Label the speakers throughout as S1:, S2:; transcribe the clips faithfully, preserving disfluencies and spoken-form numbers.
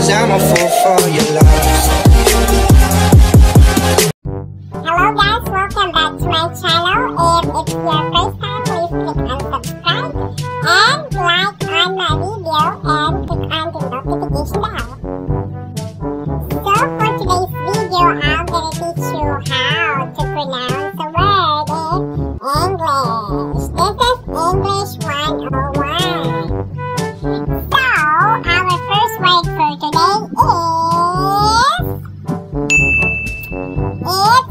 S1: cause I'm a fool for your love.
S2: Hello guys, welcome back to my channel. If it's your first time, please click on subscribe and like on my video and click on the notification bell. So for today's video, I'm gonna teach you how to pronounce a word in English. This is English one oh one. So our first word for today is it's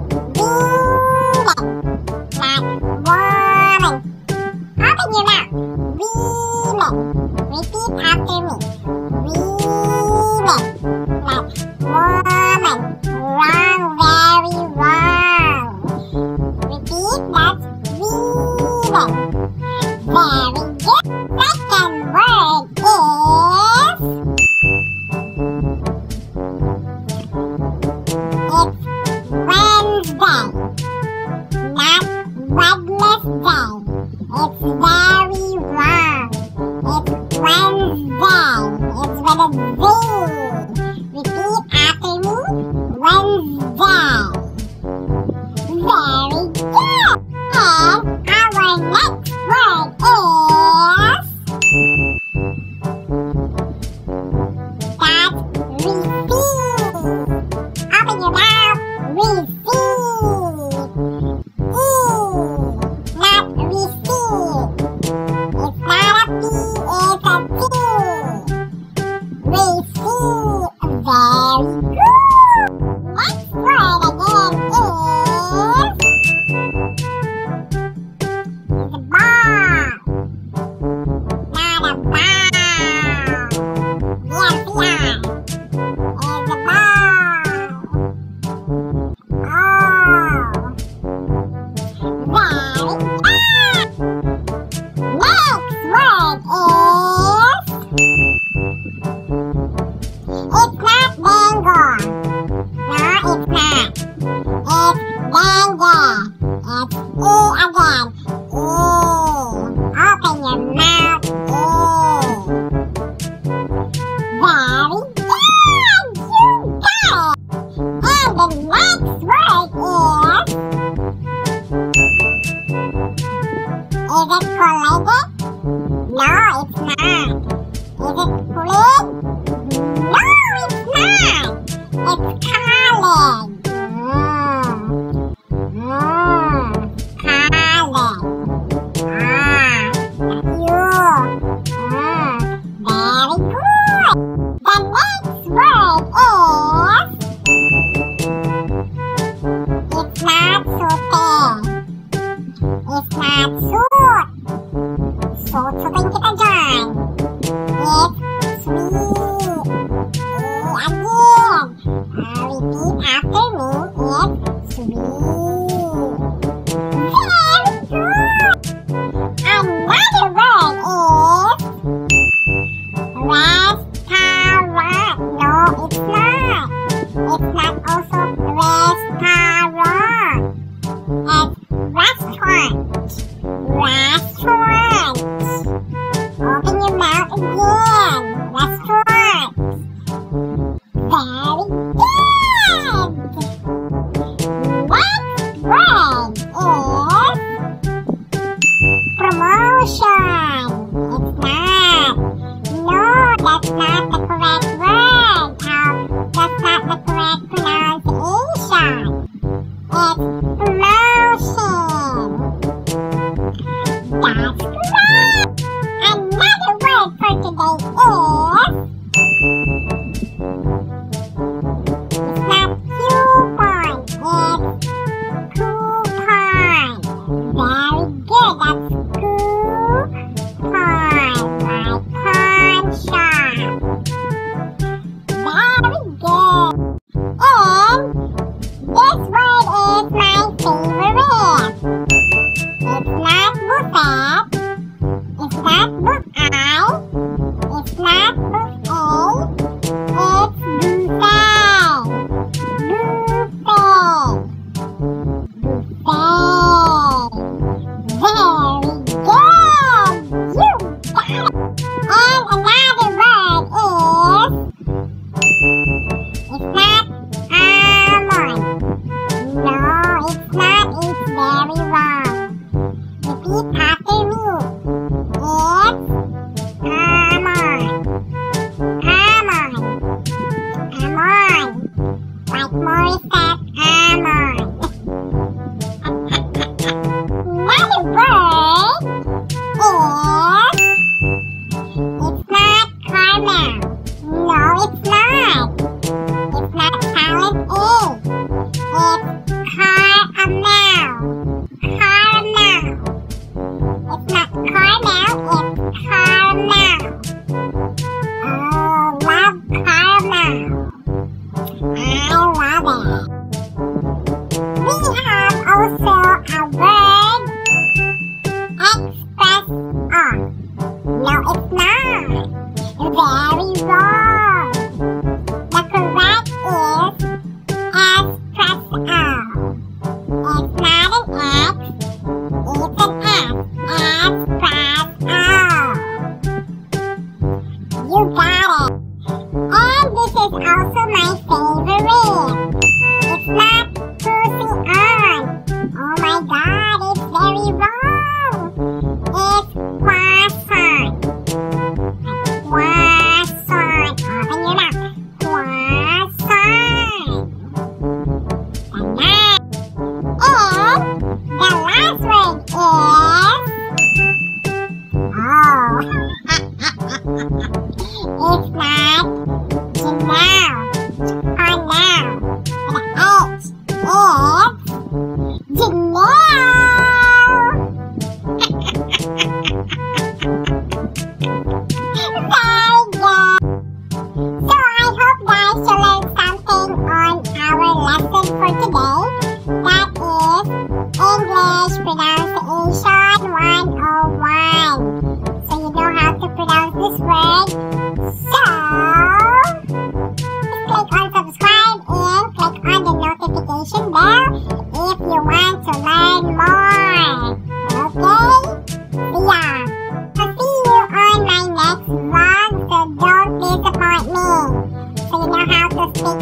S2: open your mouth. Women. Repeat after me. Women. Like woman. Wrong, very wrong. Repeat, that's women. Very good. Second word is it's Wednesday. Not Wednesday. It's very wrong. It's Wednesday. It's with a Z. Repeat after me. Wednesday. Very good. And our next word is that's receive. Open your mouth. Receive.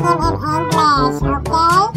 S2: him in English, okay?